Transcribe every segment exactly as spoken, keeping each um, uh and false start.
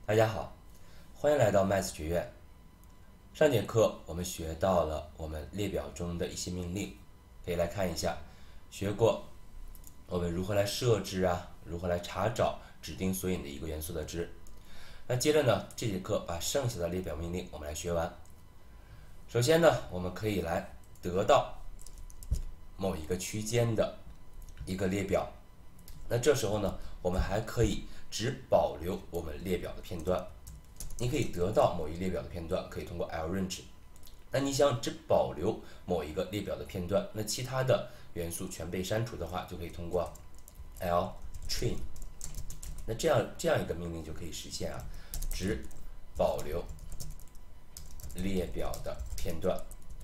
大家好，欢迎来到 Math 学院。上节课我们学到了我们列表中的一些命令，可以来看一下。学过我们如何来设置啊，如何来查找指定索引的一个元素的值。那接着呢，这节课把剩下的列表命令我们来学完。首先呢，我们可以来得到某一个区间的一个列表。那这时候呢，我们还可以只保留我们列表的片段。你可以得到某一列表的片段，可以通过 lrange。那你想只保留某一个列表的片段，那其他的元素全被删除的话，就可以通过 ltrim。那这样这样一个命令就可以实现啊，只保留列表的片段。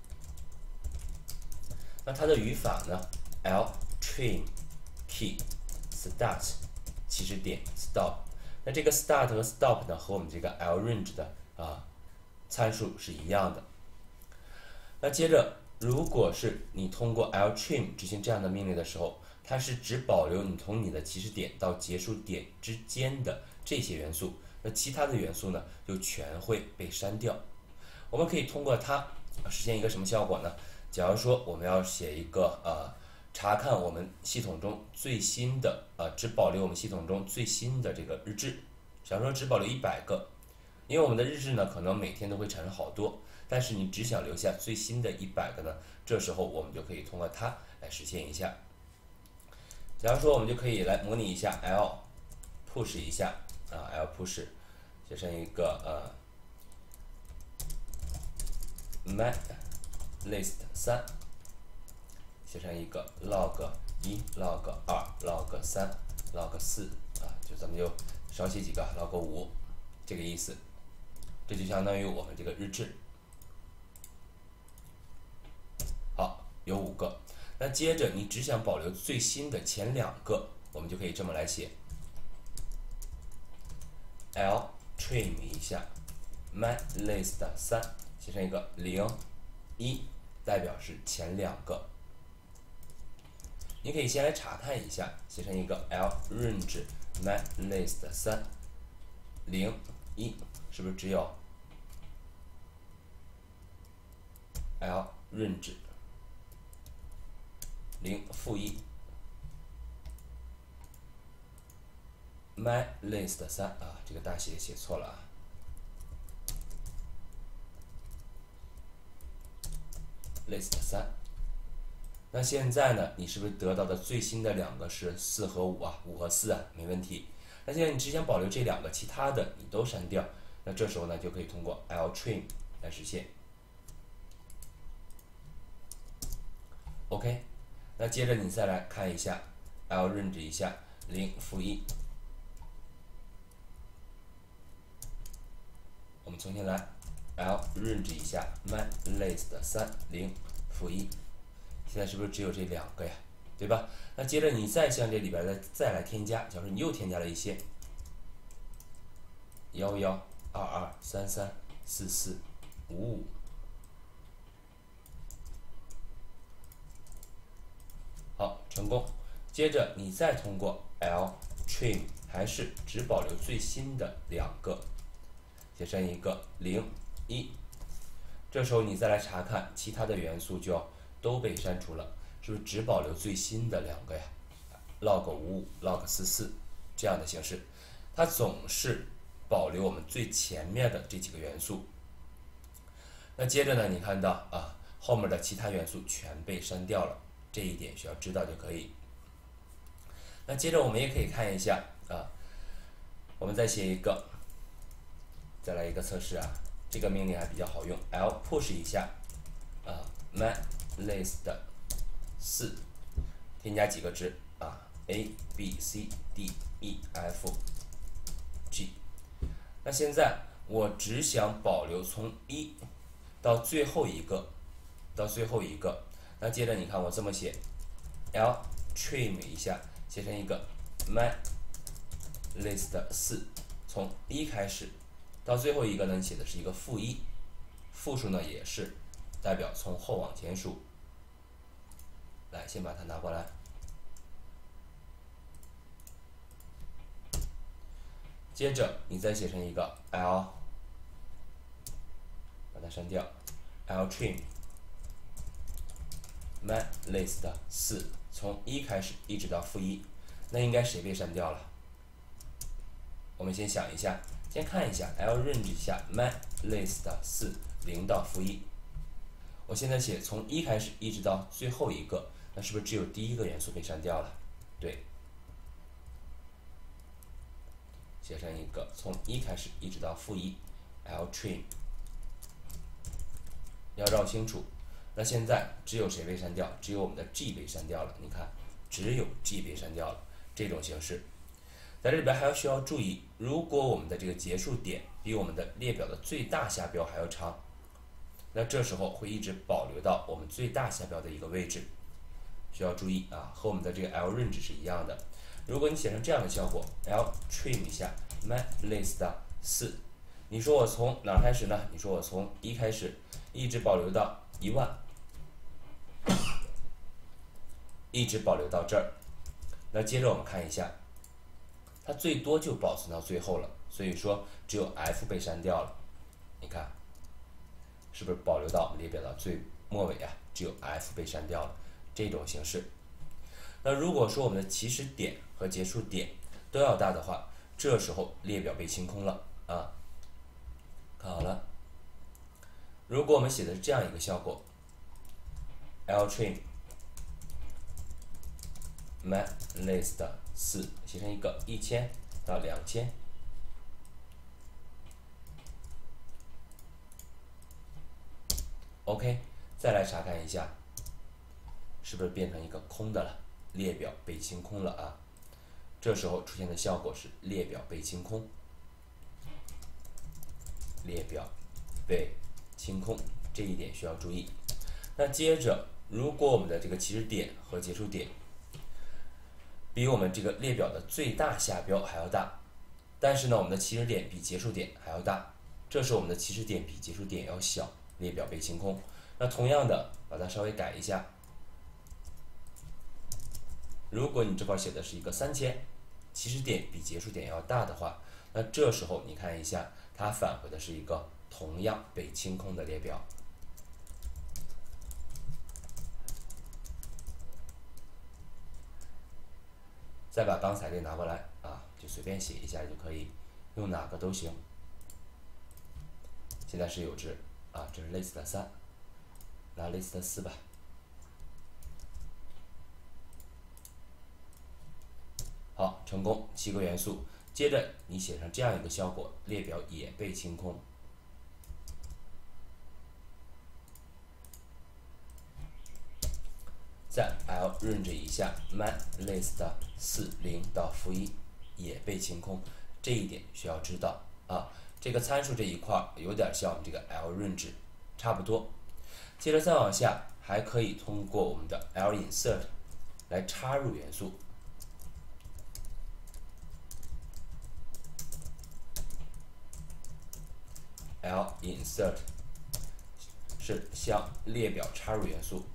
那它的语法呢 ？ltrim key start 起始点 stop。那这个 start 和 stop 呢，和我们这个 lrange 的啊参数是一样的。那接着，如果是你通过 ltrim 执行这样的命令的时候，它是只保留你从你的起始点到结束点之间的这些元素，那其他的元素呢，就全会被删掉。我们可以通过它实现一个什么效果呢？假如说我们要写一个呃查看我们系统中最新的呃只保留我们系统中最新的这个日志，假如说只保留一百个，因为我们的日志呢可能每天都会产生好多，但是你只想留下最新的一百个呢，这时候我们就可以通过它来实现一下。假如说我们就可以来模拟一下 l push 一下啊 l push 写成一个呃 my list 三，写成一个 log 一 log 二 log 三 log 四啊，就咱们就少写几个 log 五，这个意思。这就相当于我们这个日志。好，有五个。那接着你只想保留最新的前两个，我们就可以这么来写 l trim 一下 my list 三，写成一个零一，代表是前两个。你可以先来查看一下，写成一个 lrange my list 三零一，是不是只有 lrange 零负一 my list 三啊，这个大写写错了啊。list 三，那现在呢，你是不是得到的最新的两个是四和五啊？五和四啊，没问题。那现在你只想保留这两个，其他的你都删掉，那这时候呢，就可以通过 ltrim 来实现。OK， 那接着你再来看一下 lrange 一下零负一，我们重新来 lrange 一下 my list 三零负一，现在是不是只有这两个呀？对吧？那接着你再向这里边再再来添加，假如你又添加了一些幺幺二二三三四四五五。好，成功。接着你再通过 ltrim 还是只保留最新的两个，写成一个零一。这时候你再来查看其他的元素就要都被删除了，是不是只保留最新的两个呀 ？log 五五 log 四四这样的形式，它总是保留我们最前面的这几个元素。那接着呢，你看到啊，后面的其他元素全被删掉了。这一点需要知道就可以。那接着我们也可以看一下啊，我们再写一个，再来一个测试啊，这个命令还比较好用 ，l push 一下啊 my list 四，添加几个值啊 a b c d e f g。那现在我只想保留从一到最后一个，到最后一个。那接着你看我这么写 ltrim 一下，写成一个 my list 四，从一开始到最后一个呢，写的是一个负一，负数呢也是代表从后往前数。来，先把它拿过来。 接着你再写成一个 L， 把它删掉 ，L trim main list 四，从一开始一直到负一，那应该谁被删掉了？我们先想一下，先看一下 L range 下 main list 四零到负一。我现在写从一开始一直到最后一个，那是不是只有第一个元素被删掉了？对，写成一个从一开始一直到负一 L trim， 要绕清楚。那现在只有谁被删掉？只有我们的 G 被删掉了。你看，只有 G 被删掉了。这种形式，在这里边还要需要注意，如果我们的这个结束点比我们的列表的最大下标还要长，那这时候会一直保留到我们最大下标的一个位置，需要注意啊，和我们的这个 L range 是一样的。如果你写成这样的效果 ，L trim 一下 main list 四，你说我从哪开始呢？你说我从一开始一直保留到一万，一直保留到这儿。那接着我们看一下，它最多就保存到最后了，所以说只有 F 被删掉了。你看。是不是保留到我们列表的最末尾啊？只有 F 被删掉了，这种形式。那如果说我们的起始点和结束点都要大的话，这时候列表被清空了啊。看好了，如果我们写的是这样一个效果 ，L trim main list 四，写成一个一千到两千。OK， 再来查看一下，是不是变成一个空的了？列表被清空了啊！这时候出现的效果是列表被清空，列表被清空，这一点需要注意。那接着，如果我们的这个起始点和结束点比我们这个列表的最大下标还要大，但是呢，我们的起始点比结束点还要大，这时候我们的起始点比结束点要小。列表被清空，那同样的把它稍微改一下。如果你这块写的是一个三千，起始点比结束点要大的话，那这时候你看一下，它返回的是一个同样被清空的列表。再把刚才这拿过来啊，就随便写一下就可以，用哪个都行。现在是有值。啊，这是 list 三，拿 list 四吧。好，成功，七个元素。接着你写成这样一个效果，列表也被清空。在 L range 以下 main list 四零到负一也被清空，这一点需要知道啊。这个参数这一块有点像我们这个 L range， 差不多。接着再往下，还可以通过我们的 L insert 来插入元素。L insert 是向列表插入元素，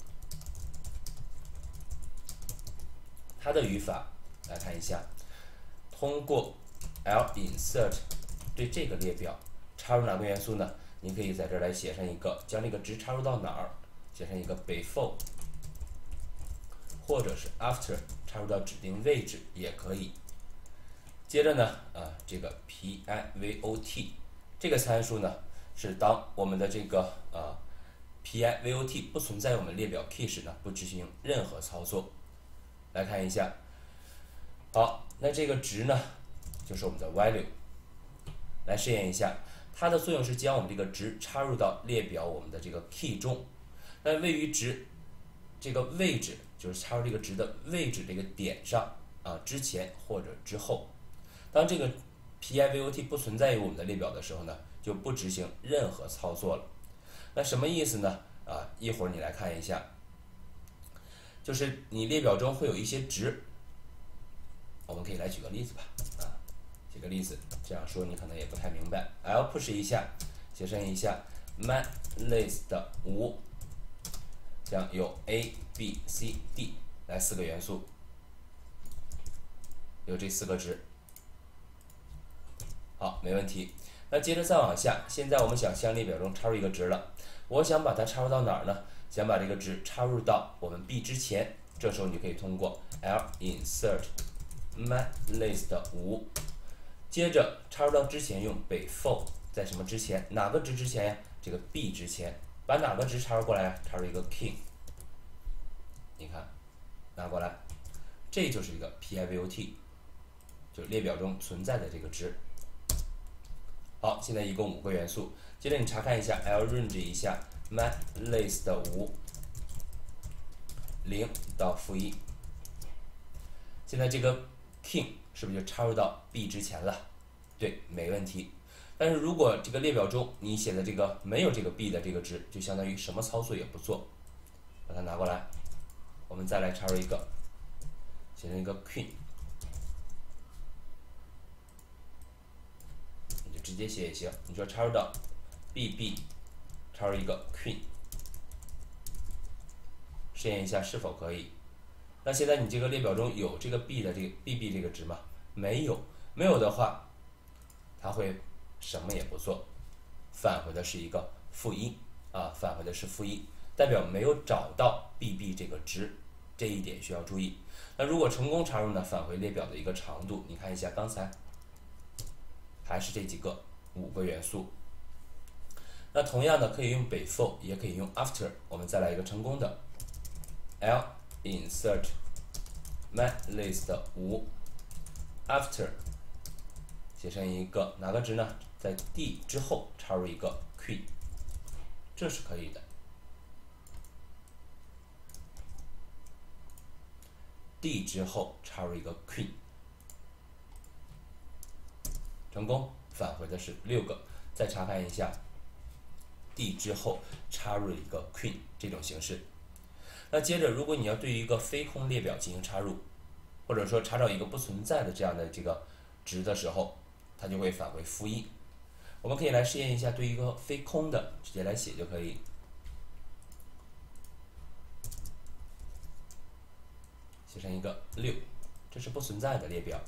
它的语法来看一下，通过 L insert 对这个列表插入哪个元素呢？你可以在这儿来写上一个，将这个值插入到哪儿？写上一个 before， 或者是 after 插入到指定位置也可以。接着呢，啊，这个 pivot 这个参数呢，是当我们的这个呃 pivot 不存在我们列表 key 时呢，不执行任何操作。来看一下，好，那这个值呢，就是我们的 value。来试验一下，它的作用是将我们这个值插入到列表我们的这个 key 中。那位于值这个位置，就是插入这个值的位置这个点上啊，之前或者之后。当这个 pivot 不存在于我们的列表的时候呢，就不执行任何操作了。那什么意思呢？啊，一会儿你来看一下，就是你列表中会有一些值，我们可以来举个例子吧。啊，举个例子，这样说你可能也不太明白。L push 一下，写成一下 main list 五，将有 A B C D 来四个元素，有这四个值。 好，没问题。那接着再往下，现在我们想向列表中插入一个值了，我想把它插入到哪儿呢？想把这个值插入到我们 B 之前，这时候你就可以通过 L insert matlist 五，接着插入到之前用 before， 在什么之前？哪个值之前呀？这个 B 之前，把哪个值插入过来呀？插入一个 king， 你看，拿过来，这就是一个 pivot， 就是列表中存在的这个值。好，现在一共五个元素。接着你查看一下 ，L-range 一下 matlist 五，零到负一。现在这个 king 是不是就插入到 B 之前了？对，没问题。但是如果这个列表中你写的这个没有这个 B 的这个值，就相当于什么操作也不做。把它拿过来，我们再来插入一个，写成一个 queen。直接写也行，你说插入到 B B， 插入一个 queen， 试验一下是否可以。那现在你这个列表中有这个 B 的这个 B B 这个值吗？没有，没有的话，它会什么也不做，返回的是一个负一啊，返回的是负一，代表没有找到 B B 这个值，这一点需要注意。那如果成功插入呢，返回列表的一个长度，你看一下刚才。还是这几个五个元素。那同样的可以用 before， 也可以用 after。我们再来一个成功的 L insert matlist 五 after， 写成一个哪个值呢？在 D 之后插入一个 queen， 这是可以的。D 之后插入一个 queen。成功，返回的是六个。再查看一下 D 之后插入一个 queen 这种形式。那接着，如果你要对于一个非空列表进行插入，或者说查找一个不存在的这样的这个值的时候，它就会返回负一。我们可以来试验一下，对于一个非空的，直接来写就可以。写成一个六，这是不存在的列表。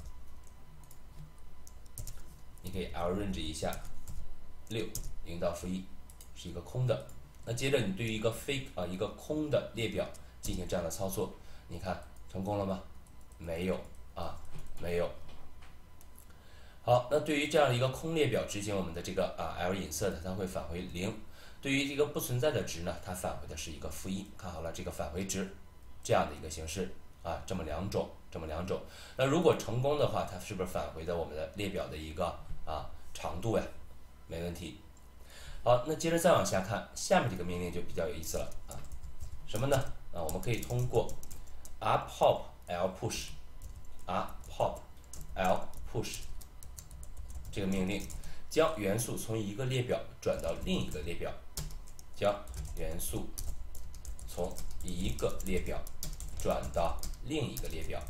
你可以 L-range 一下，六零到负一是一个空的。那接着你对于一个非啊一个空的列表进行这样的操作，你看成功了吗？没有啊，没有。好，那对于这样一个空列表执行我们的这个啊 L insert， 它会返回零。对于这个不存在的值呢，它返回的是一个负一。看好了这个返回值，这样的一个形式啊，这么两种，这么两种。那如果成功的话，它是不是返回的我们的列表的一个啊长度呀？没问题。好，那接着再往下看，下面这个命令就比较有意思了啊，什么呢？啊，我们可以通过 rpop l push rpop l push 这个命令，将元素从一个列表转到另一个列表，将元素从一个列表转到另一个列表。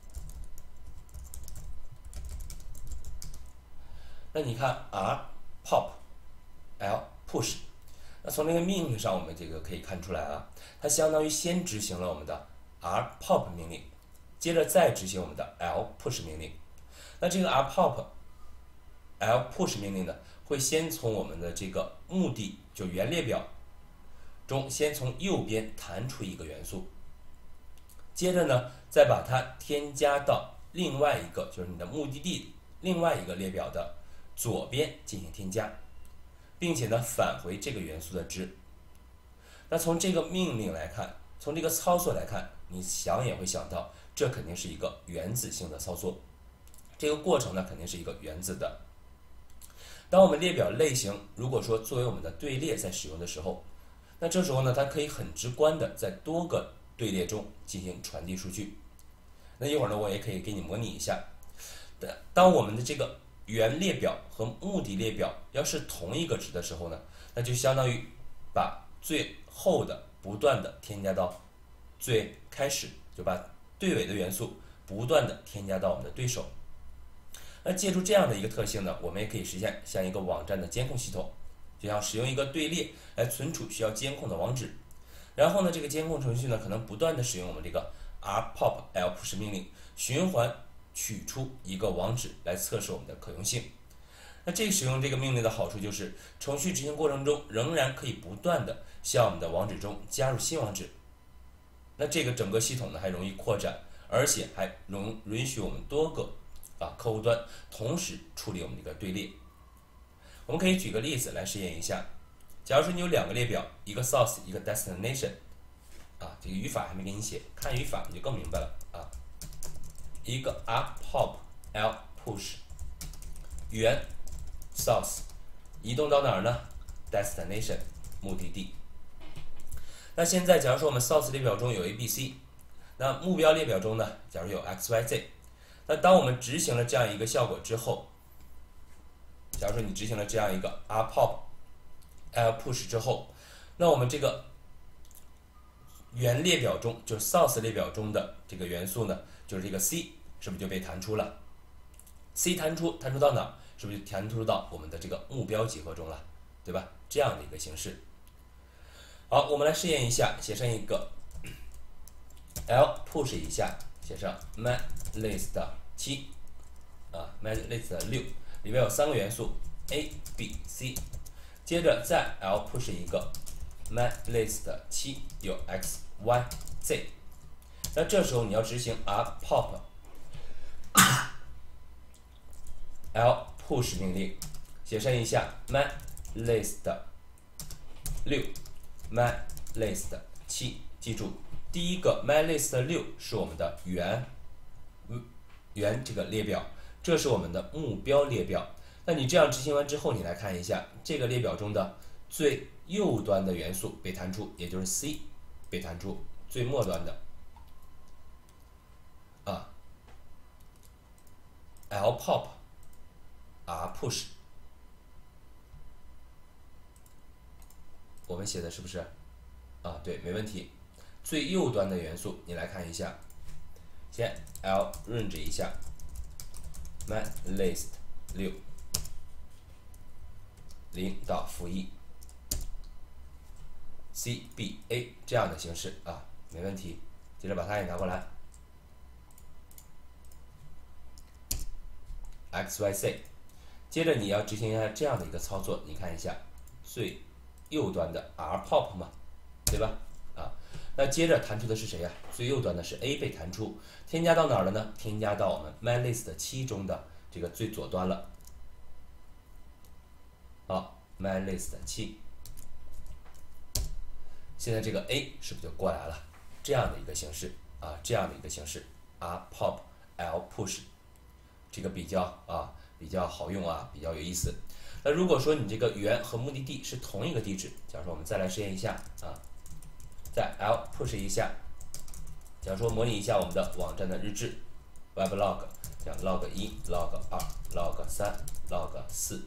那你看 rpop l push， 那从这个命令上，我们这个可以看出来啊，它相当于先执行了我们的 rpop 命令，接着再执行我们的 l push 命令。那这个 rpop l push 命令呢，会先从我们的这个目的就原列表中，先从右边弹出一个元素，接着呢，再把它添加到另外一个就是你的目的地另外一个列表的左边进行添加，并且呢返回这个元素的值。那从这个命令来看，从这个操作来看，你想也会想到，这肯定是一个原子性的操作。这个过程呢，肯定是一个原子的。当我们列表类型如果说作为我们的队列在使用的时候，那这时候呢，它可以很直观的在多个队列中进行传递数据。那一会儿呢，我也可以给你模拟一下。当我们的这个原列表和目的列表要是同一个值的时候呢，那就相当于把最后的不断的添加到最开始，就把队尾的元素不断的添加到我们的对手。那借助这样的一个特性呢，我们也可以实现像一个网站的监控系统，就像使用一个队列来存储需要监控的网址。然后呢，这个监控程序呢，可能不断的使用我们这个 rpop l push 命令，循环取出一个网址来测试我们的可用性。 那这个使用这个命令的好处就是，程序执行过程中仍然可以不断的向我们的网址中加入新网址。那这个整个系统呢还容易扩展，而且还容允许我们多个啊客户端同时处理我们这个队列。我们可以举个例子来试验一下。假如说你有两个列表，一个 source， 一个 destination， 啊，这个语法还没给你写，看语法你就更明白了啊。一个 r pop l push， 源 source 移动到哪儿呢 ？destination 目的地。那现在假如说我们 source 列表中有 A、B、C， 那目标列表中呢，假如有 X、Y、Z， 那当我们执行了这样一个效果之后，假如说你执行了这样一个 r pop l push 之后，那我们这个原列表中，就是 source 列表中的这个元素呢，就是这个 C， 是不是就被弹出了 ？C 弹出，弹出到哪？是不是就弹出到我们的这个目标集合中了？对吧？这样的一个形式。好，我们来试验一下，写上一个 L push 一下，写上 my list 七啊 my list 六，里面有三个元素 A B C， 接着再 L push 一个 my list 七有 X Y Z， 那这时候你要执行 r pop L push 命令，写上一下 my list 六 my list 七，记住第一个 my list 六是我们的原原这个列表，这是我们的目标列表。那你这样执行完之后，你来看一下这个列表中的最右端的元素被弹出，也就是 C 被弹出，最末端的啊 L pop R push， 我们写的是不是啊？对，没问题。最右端的元素你来看一下，先 L range 一下 my list 六零到负一 C B A 这样的形式啊，没问题。接着把它也拿过来 X Y Z， 接着你要执行一下这样的一个操作，你看一下最右端的 R pop 嘛，对吧？啊，那接着弹出的是谁呀？最右端的是 A 被弹出，添加到哪儿了呢？添加到我们 my list 七中的这个最左端了。好 ，my list 七，现在这个 A 是不是就过来了？这样的一个形式啊，这样的一个形式 R pop L push， 这个比较啊比较好用啊，比较有意思。那如果说你这个源和目的地是同一个地址，假如说我们再来实验一下啊，在 L push 一下，假如说模拟一下我们的网站的日志 ，weblog， 像 log 一、log 二、log 三、log 四，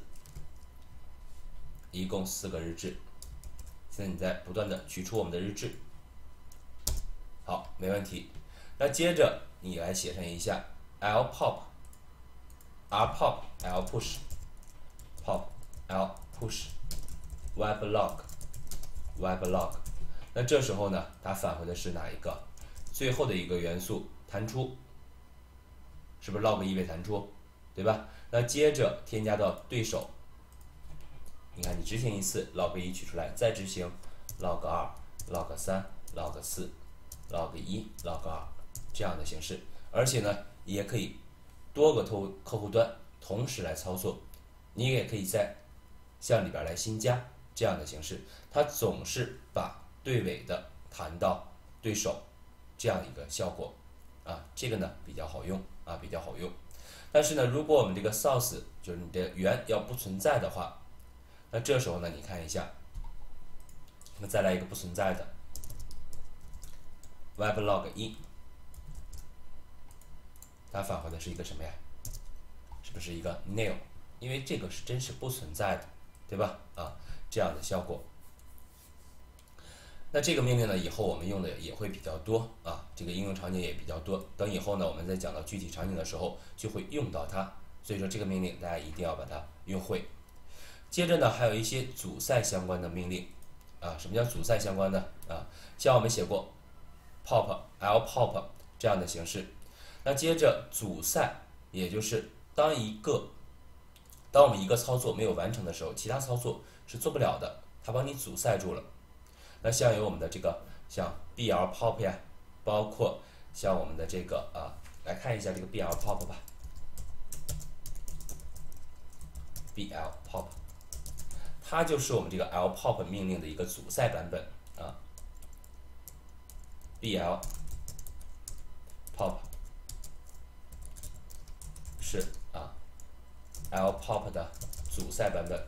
一共四个日志。现在你在不断的取出我们的日志，好，没问题。那接着你来写上一下 L pop R pop L push pop L push weblog weblog， 那这时候呢，它返回的是哪一个？最后的一个元素弹出，是不是 log 一被弹出？对吧？那接着添加到对手，你看你执行一次 log 一取出来，再执行 log 二、log 三、log 四、log 一、log 二这样的形式，而且呢，也可以多个客客户端同时来操作，你也可以在向里边来新加这样的形式，它总是把对尾的弹到对手这样一个效果啊，这个呢比较好用啊，比较好用。但是呢，如果我们这个 source 就是你的源要不存在的话，那这时候呢，你看一下，那再来一个不存在的 weblog 一，它返回的是一个什么呀？是不是一个 nil？ 因为这个是真实不存在的，对吧？啊，这样的效果。那这个命令呢，以后我们用的也会比较多啊，这个应用场景也比较多。等以后呢，我们再讲到具体场景的时候，就会用到它。所以说这个命令大家一定要把它用会。接着呢，还有一些阻塞相关的命令啊。什么叫阻塞相关呢？啊，像我们写过 pop l pop 这样的形式。那接着阻塞，也就是当一个当我们一个操作没有完成的时候，其他操作是做不了的，它帮你阻塞住了。那像有我们的这个像 B L pop 呀，包括像我们的这个啊，来看一下这个 B L pop 吧 ，B L pop， 它就是我们这个 L pop 命令的一个阻塞版本啊 ，B L pop 是啊 L pop 的阻塞版本。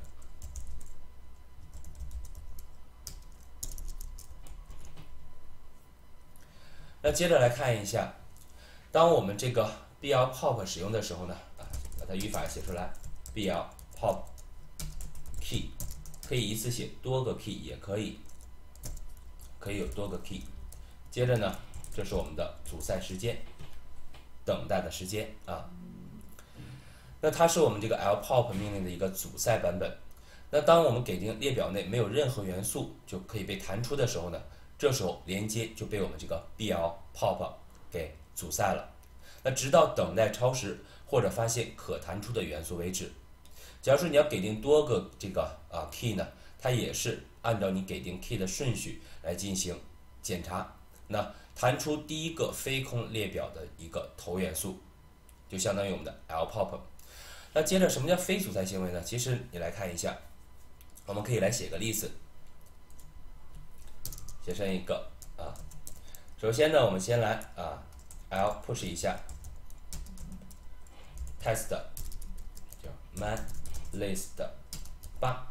那接着来看一下，当我们这个 B L pop 使用的时候呢，啊，把它语法写出来 ，B L pop key 可以一次写多个 key， 也可以，可以有多个 key。接着呢，这是我们的阻塞时间，等待的时间啊。那它是我们这个 L pop 命令的一个阻塞版本。那当我们给定列表内没有任何元素就可以被弹出的时候呢，这时候连接就被我们这个 B L pop 给阻塞了。那直到等待超时或者发现可弹出的元素为止。假如说你要给定多个这个啊 key 呢，它也是按照你给定 key 的顺序来进行检查。那弹出第一个非空列表的一个头元素，就相当于我们的 L pop。那接着什么叫非阻塞行为呢？其实你来看一下，我们可以来写个例子，写成一个啊。首先呢，我们先来啊 L push 一下 test 叫 man list 八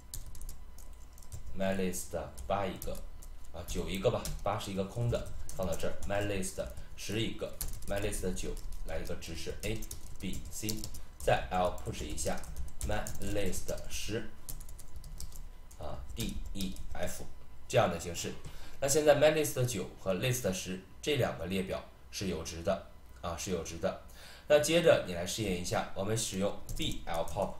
man list 八一个啊，九一个吧，八是一个空的，放到这儿 man list 十一个 man list 九来一个值是 A B C， 再 L push 一下 man list 十啊 D E F 这样的形式。那现在 man list 九和 list 十这两个列表是有值的啊，是有值的。那接着你来试验一下，我们使用 B L pop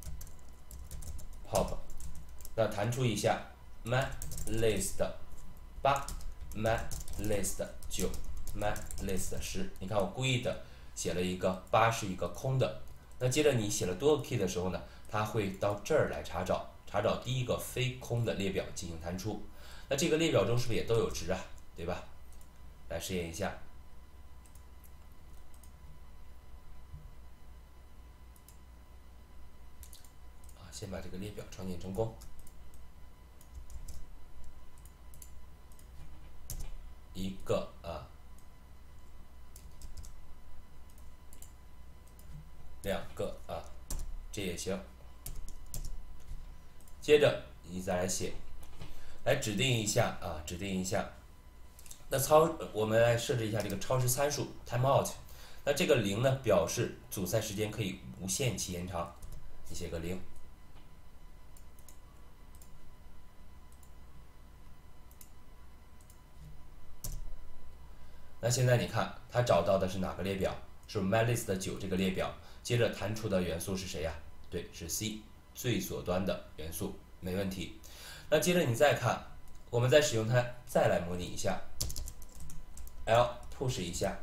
pop， 那弹出一下 man list 八 man list 九 man list 十，你看我故意的写了一个八是一个空的。那接着你写了多个 key 的时候呢，它会到这儿来查找，查找第一个非空的列表进行弹出。那这个列表中是不是也都有值啊？对吧？来试验一下。啊，先把这个列表创建成功。一个啊，两个啊，这也行。接着你再来写，来指定一下啊，指定一下。那超我们来设置一下这个超时参数 timeout。那这个零呢，表示阻塞时间可以无限期延长。你写个零。那现在你看，它找到的是哪个列表？是 MyList 九这个列表。接着弹出的元素是谁呀？对，是 C 最左端的元素，没问题。那接着你再看，我们再使用它再来模拟一下 ，L push 一下，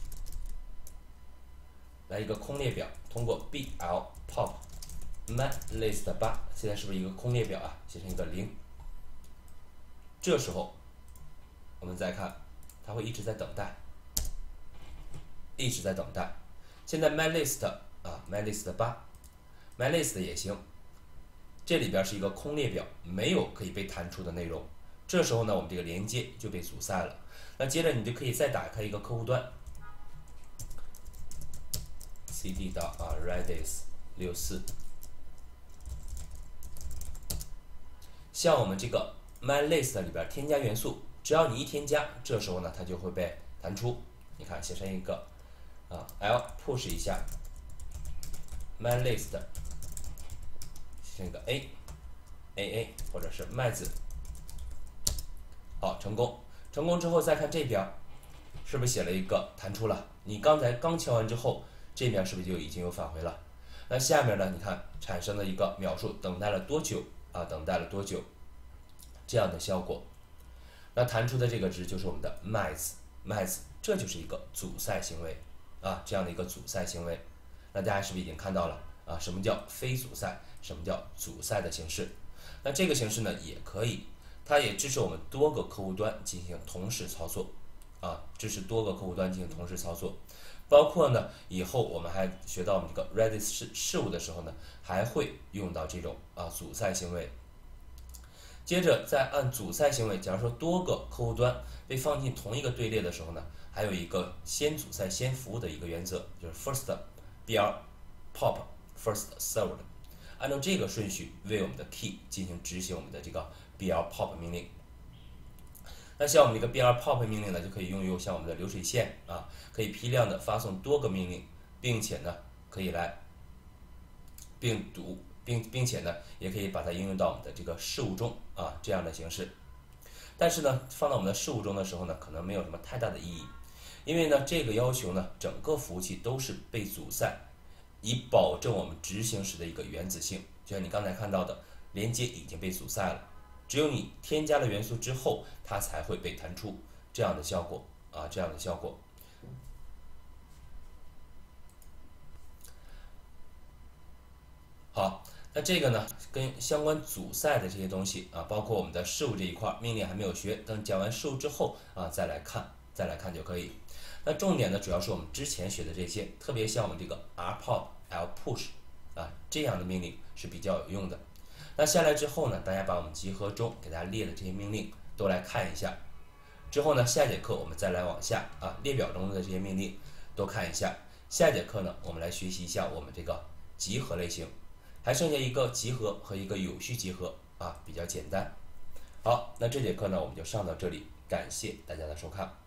来一个空列表，通过 B L pop MyList 八，现在是不是一个空列表啊？写成一个零。这时候我们再看。它会一直在等待，一直在等待。现在 MyList 啊 ，MyList 八 ，MyList 也行。这里边是一个空列表，没有可以被弹出的内容。这时候呢，我们这个连接就被阻塞了。那接着你就可以再打开一个客户端 ，cd 到啊 Redis 六四，像我们这个 MyList 里边添加元素。只要你一添加，这时候呢，它就会被弹出。你看，写成一个啊 ，L push 一下 ，MyList， 写成一个 A，A A 或者是麦子。好，成功。成功之后再看这边，是不是写了一个弹出了？你刚才刚敲完之后，这边是不是就已经有返回了？那下面呢？你看产生了一个描述，等待了多久啊？等待了多久？这样的效果。那弹出的这个值就是我们的 max，max， 这就是一个阻塞行为啊，这样的一个阻塞行为。那大家是不是已经看到了啊，什么叫非阻塞，什么叫阻塞的形式。那这个形式呢也可以，它也支持我们多个客户端进行同时操作啊，支持多个客户端进行同时操作。包括呢，以后我们还学到我们这个 Redis 事事务的时候呢，还会用到这种啊阻塞行为。接着再按阻塞行为，假如说多个客户端被放进同一个队列的时候呢，还有一个先阻塞先服务的一个原则，就是 first br pop first served， 按照这个顺序为我们的 key 进行执行我们的这个 br pop 命令。那像我们这个 br pop 命令呢，就可以用于像我们的流水线啊，可以批量的发送多个命令，并且呢可以来并读并并且呢也可以把它应用到我们的这个事务中啊这样的形式。但是呢放到我们的事务中的时候呢，可能没有什么太大的意义，因为呢这个要求呢整个服务器都是被阻塞，以保证我们执行时的一个原子性。就像你刚才看到的，连接已经被阻塞了，只有你添加了元素之后，它才会被弹出这样的效果啊，这样的效果。好，那这个呢，跟相关阻塞的这些东西啊，包括我们的事务这一块命令还没有学，等讲完事务之后啊，再来看，再来看就可以。那重点呢，主要是我们之前学的这些，特别像我们这个 rpop、lpush 啊这样的命令是比较有用的。那下来之后呢，大家把我们集合中给大家列的这些命令都来看一下。之后呢，下节课我们再来往下啊，列表中的这些命令都看一下。下节课呢，我们来学习一下我们这个集合类型，还剩下一个集合和一个有序集合啊，比较简单。好，那这节课呢，我们就上到这里，感谢大家的收看。